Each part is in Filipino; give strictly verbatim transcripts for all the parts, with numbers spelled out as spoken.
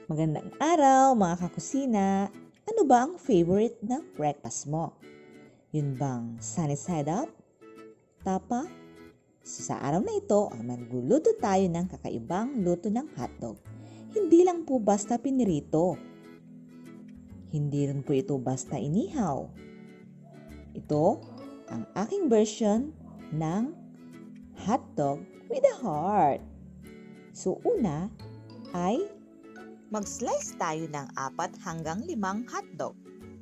Magandang araw mga kakusina! Ano ba ang favorite na breakfast mo? Yun bang sunny side up? Tapa? So, sa araw na ito ay magluluto tayo ng kakaibang luto ng hotdog. Hindi lang po basta pinirito. Hindi rin po ito basta inihaw. Ito ang aking version ng hotdog with a heart. So una ay mag-slice tayo ng apat hanggang limang hotdog.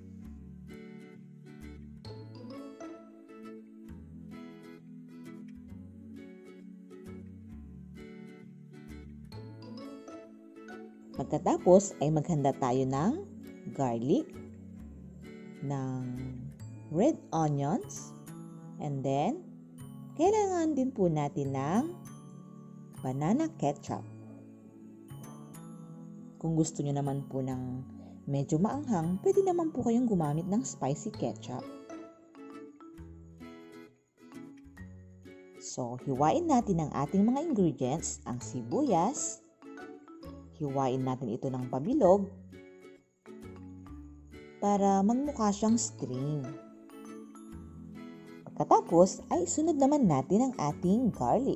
Pagkatapos ay maghanda tayo ng garlic, ng red onions, and then kailangan din po natin ng banana ketchup. Kung gusto nyo naman po ng medyo maanghang, pwede naman po kayong gumamit ng spicy ketchup. So, hiwain natin ang ating mga ingredients, ang sibuyas. Hiwain natin ito ng pabilog para magmukha siyang string. Pagkatapos ay sunod naman natin ang ating garlic.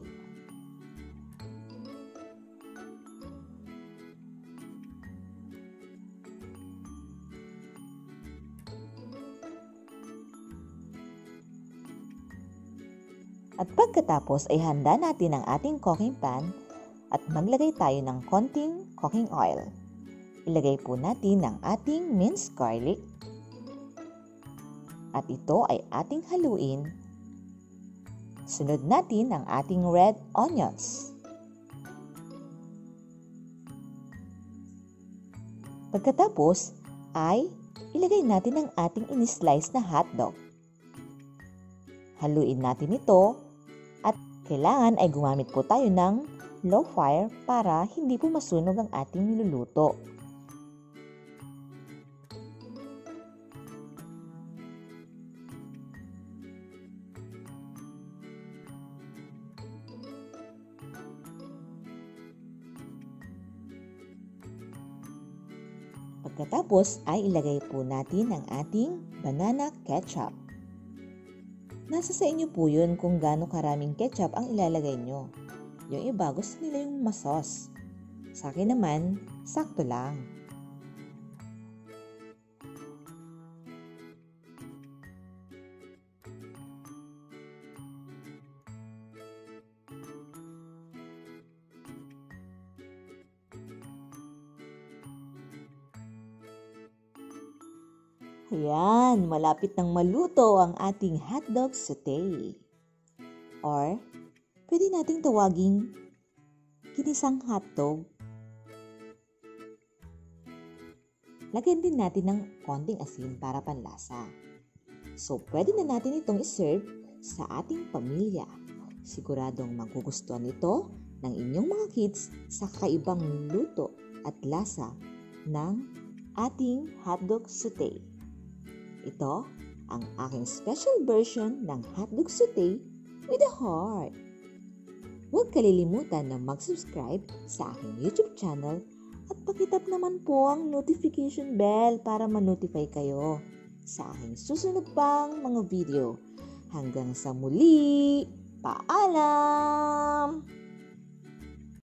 At pagkatapos ay handa natin ang ating cooking pan at maglagay tayo ng konting cooking oil. Ilagay po natin ang ating minced garlic at ito ay ating haluin. Sunod natin ang ating red onions. Pagkatapos ay ilagay natin ang ating in-slice na hotdog. Haluin natin ito at kailangan ay gumamit po tayo ng low fire para hindi po masunog ang ating niluluto. Pagkatapos ay ilagay po natin ang ating banana ketchup. Nasa sa inyo po yun kung gaano karaming ketchup ang ilalagay nyo. Yung iba gusto nila yung masos. Sa akin naman, sakto lang. Ayan, malapit nang maluto ang ating hotdog sauté. Or, pwede nating tawaging ginisang hotdog. Lagyan din natin ng konting asin para panlasa. So, pwede na natin itong iserve sa ating pamilya. Siguradong magugustuhan ito ng inyong mga kids sa kakaibang luto at lasa ng ating hotdog sauté. Ito ang aking special version ng hotdog sauté with a heart. Huwag kalilimutan na mag-subscribe sa aking YouTube channel at pakitap naman po ang notification bell para ma-notify kayo sa aking susunod pang mga video. Hanggang sa muli, paalam!